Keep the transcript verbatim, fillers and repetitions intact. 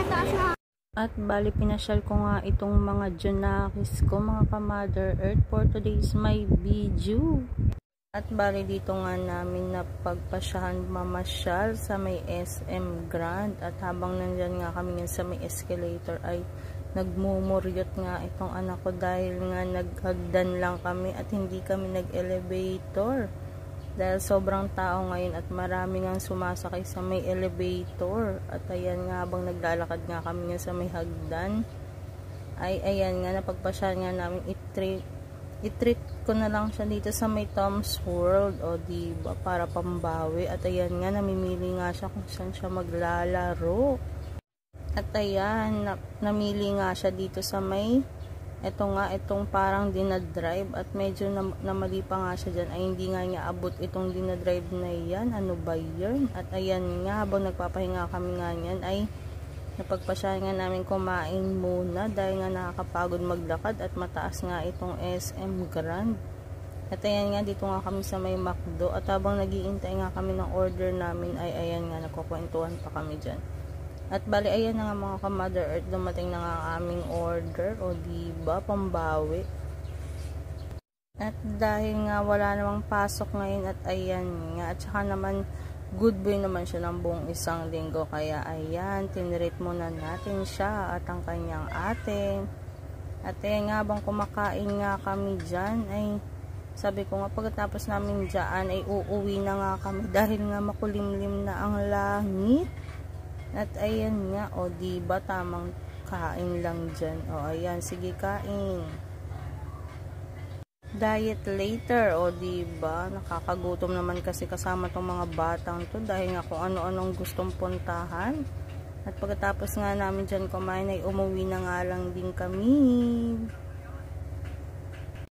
At bali pinasyal ko nga itong mga Junakis ko, mga ka-Mother Earth, for today's my video. At bali dito nga namin napagpasyahan mamasyal sa may S M Grand. At habang nandyan nga kami sa may escalator ay nagmumuryot nga itong anak ko dahil nga naghagdan lang kami at hindi kami nag-elevator. Dahil sobrang tao ngayon at marami nga sumasakay sa may elevator. At ayan nga, habang naglalakad nga kami nga sa may hagdan, ay ayan nga, napagpasyahan nga namin i-treat i-treat ko na lang siya dito sa may Tom's World, o diba, para pambawi. At ayan nga, namimili nga siya kung saan siya maglalaro. At ayan, na, namili nga siya dito sa may ito nga, itong parang dinadrive, at medyo na, namali pa nga siya dyan, ay hindi nga niya abot itong dinadrive na yan. Ano ba yun? At ayan nga, habang nagpapahinga kami nga yan, ay napagpasyahan nga namin kumain muna dahil nga nakakapagod maglakad at mataas nga itong S M Grand. At ayan nga, dito nga kami sa may McDo, at habang nagiintay nga kami ng order namin, ay ayan nga, nagkukwentuhan pa kami dyan. At bali, ayan na nga mga ka-Mother Earth, dumating na nga ang aming order, o diba, pambawi. At dahil nga wala namang pasok ngayon, at ayan nga, at saka naman good boy naman siya ng buong isang linggo, kaya ayan, tinrate muna natin siya at ang kanyang ate. At ayan nga, habang kumakain nga kami dyan, ay sabi ko nga, pagkatapos namin dyan ay uuwi na nga kami dahil nga makulimlim na ang langit. At ayan nga, o diba, tamang kain lang dyan. O ayan, sige, kain. Diet later, o diba, nakakagutom naman kasi kasama tong mga batang to dahil nga kung ano-anong gustong puntahan. At pagkatapos nga namin dyan kumain ay umuwi na nga lang din kami.